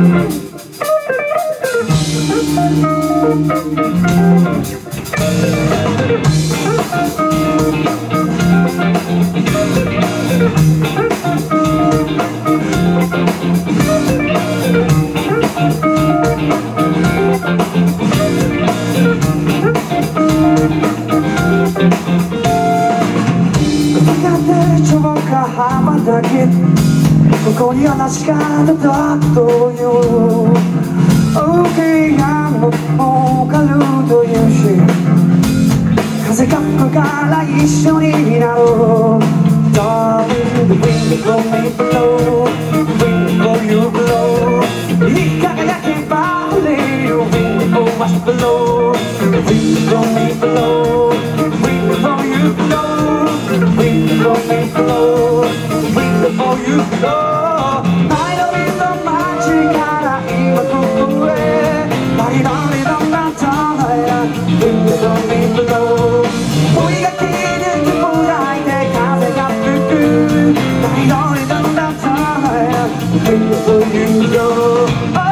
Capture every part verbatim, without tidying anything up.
羽ばたきここには確かだという大きなも儲かるというし風が吹くから一緒になろう Darling, the wind will me blow Wind will you blow 輝けば触れる Wind will must blow Wind will me blow Wind will you blow Wind will me blow Wind will you blow 前の海の街から今ここへ何々のまたまや Wind will me blow 追いがきでつぶやいて風が吹く何々のまたまや Wind will you blow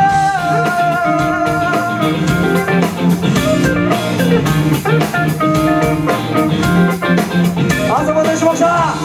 あそこでしました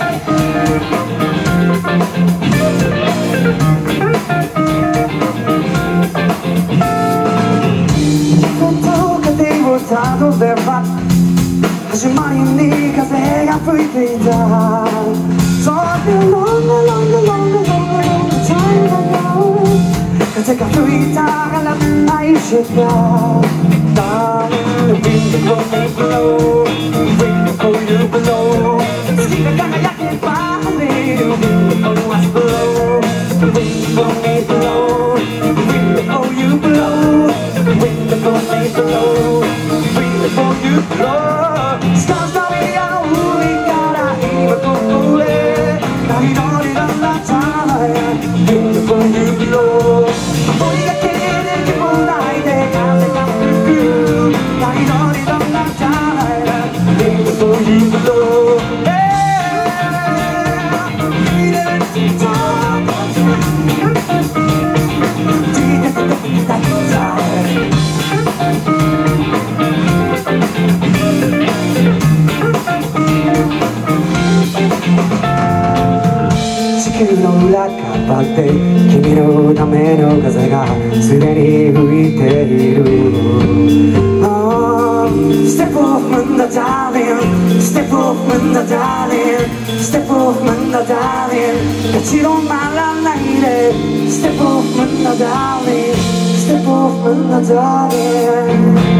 たどれば始まりに風が吹いていた So long, long, long, long, long time ago 風が吹いたから愛したDarling, wind will me blow Wind will you blow 月が輝けば晴れる Wind will us blow Wind will me blow Wind will you blow Wind will me blow For you blow スカーサビアの海から今ここへ何々のなたまや For you blow 追いがけで気分ないで風が吹く何々のなたまや For you blow地球の裏側で君のための風がすでに吹いている、oh, Step off the darling Step off the darling Step off the darling 立ち止まらないで Step off the darling Step off the darling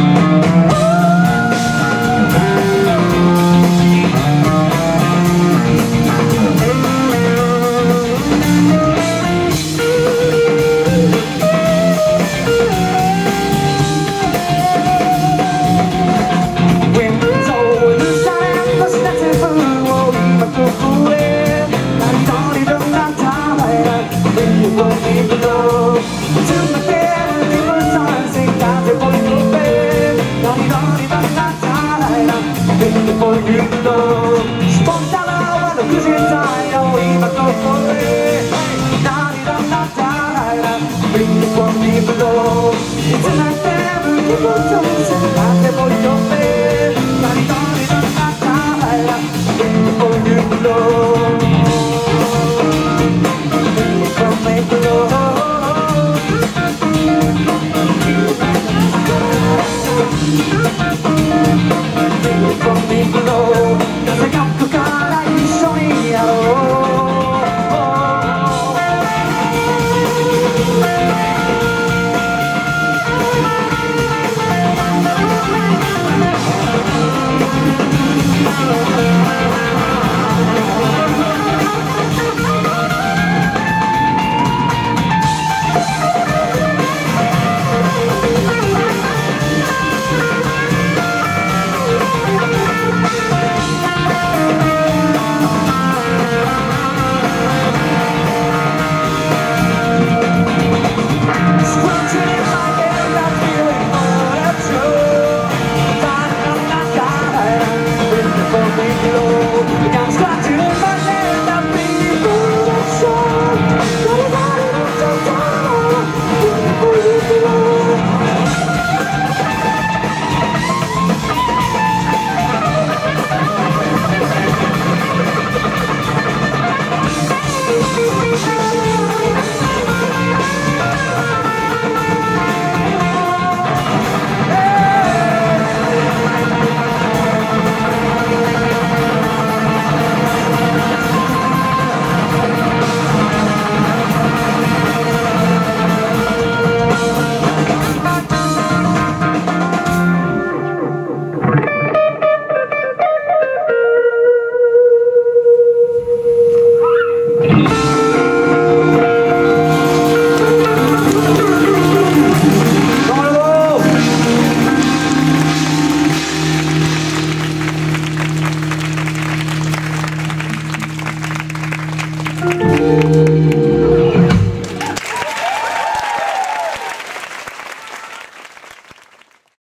スポンサーはろくじ台の今ここへ何がなったら Bring it for me below いつなっても気分とせなってもよって何がなったら Bring it for you below Bring it for me below